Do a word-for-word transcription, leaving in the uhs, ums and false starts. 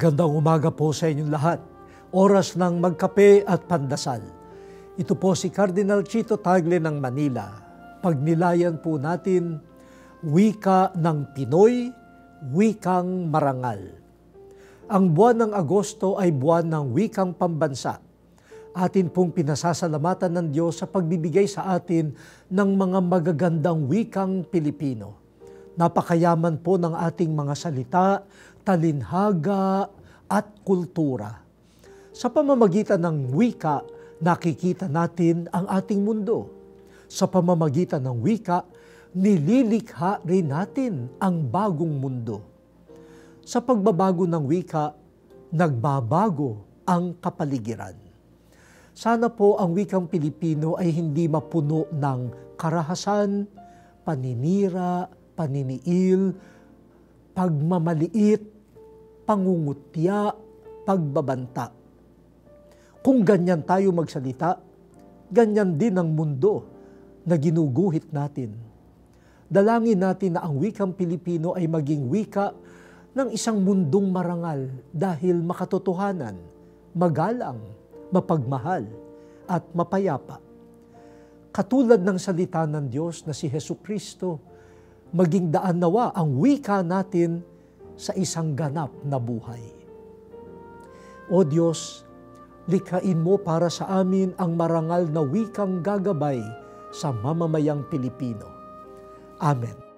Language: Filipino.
Magandang umaga po sa inyong lahat. Oras ng magkape at pandasal. Ito po si Cardinal Chito Tagle ng Manila. Pagnilayan po natin, wika ng Pinoy, wikang marangal. Ang buwan ng Agosto ay buwan ng wikang pambansa. Atin pong pinasasalamatan ng Diyos sa pagbibigay sa atin ng mga magagandang wikang Pilipino. Napakayaman po ng ating mga salita, talinhaga at kultura. Sa pamamagitan ng wika, nakikita natin ang ating mundo. Sa pamamagitan ng wika, nililikha rin natin ang bagong mundo. Sa pagbabago ng wika, nagbabago ang kapaligiran. Sana po ang wikang Pilipino ay hindi mapuno ng karahasan, paninira, paniniil, pagmamaliit, pangungutya, pagbabanta. Kung ganyan tayo magsalita, ganyan din ang mundo na ginuguhit natin. Dalangin natin na ang wikang Pilipino ay maging wika ng isang mundong marangal dahil makatotohanan, magalang, mapagmahal, at mapayapa. Katulad ng salita ng Diyos na si Jesucristo, maging daan nawa ang wika natin sa isang ganap na buhay. O Diyos, likhain mo para sa amin ang marangal na wikang gagabay sa mamamayang Pilipino. Amen.